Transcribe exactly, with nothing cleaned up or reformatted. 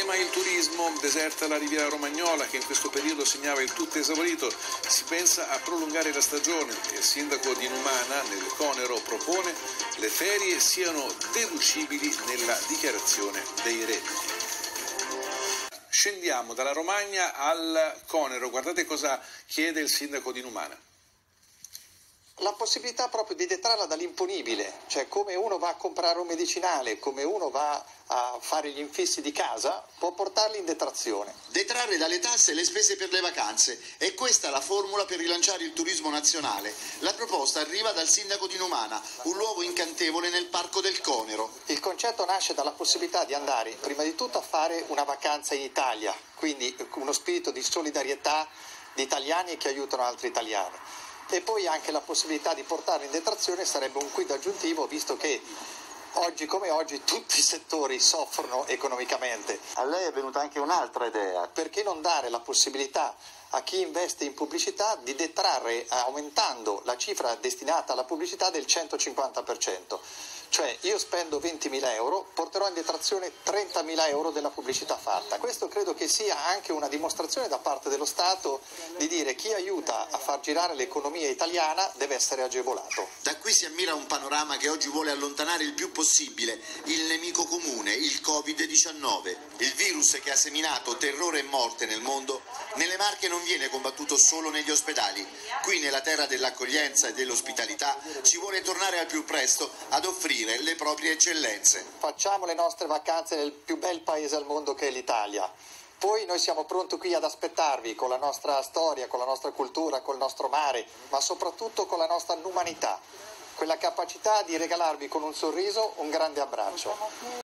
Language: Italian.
tema il turismo, deserta la Riviera Romagnola che in questo periodo segnava il tutto esaurito, si pensa a prolungare la stagione e il sindaco di Numana nel Conero propone le ferie siano deducibili nella dichiarazione dei redditi. Scendiamo dalla Romagna al Conero, guardate cosa chiede il sindaco di Numana. La possibilità proprio di detrarla dall'imponibile, cioè come uno va a comprare un medicinale, come uno va a fare gli infissi di casa, può portarli in detrazione. Detrarre dalle tasse le spese per le vacanze, è questa la formula per rilanciare il turismo nazionale. La proposta arriva dal sindaco di Numana, un luogo incantevole nel parco del Conero. Il concetto nasce dalla possibilità di andare prima di tutto a fare una vacanza in Italia, quindi uno spirito di solidarietà di italiani che aiutano altri italiani. E poi anche la possibilità di portarlo in detrazione sarebbe un quid aggiuntivo, visto che oggi come oggi tutti i settori soffrono economicamente. A lei è venuta anche un'altra idea: perché non dare la possibilità a chi investe in pubblicità di detrarre, aumentando la cifra destinata alla pubblicità del centocinquanta per cento? Cioè io spendo ventimila euro, porterò in detrazione trentamila euro della pubblicità fatta. Questo credo che sia anche una dimostrazione da parte dello Stato di dire chi aiuta a far girare l'economia italiana deve essere agevolato. Da qui si ammira un panorama che oggi vuole allontanare il più possibile il nemico comune, il covid diciannove. Il virus che ha seminato terrore e morte nel mondo, nelle Marche non viene combattuto solo negli ospedali. Qui nella terra dell'accoglienza e dell'ospitalità ci vuole tornare al più presto ad offrire le proprie eccellenze. Facciamo le nostre vacanze nel più bel paese al mondo che è l'Italia. Poi noi siamo pronti qui ad aspettarvi con la nostra storia, con la nostra cultura, col nostro mare, ma soprattutto con la nostra umanità, quella capacità di regalarvi con un sorriso un grande abbraccio.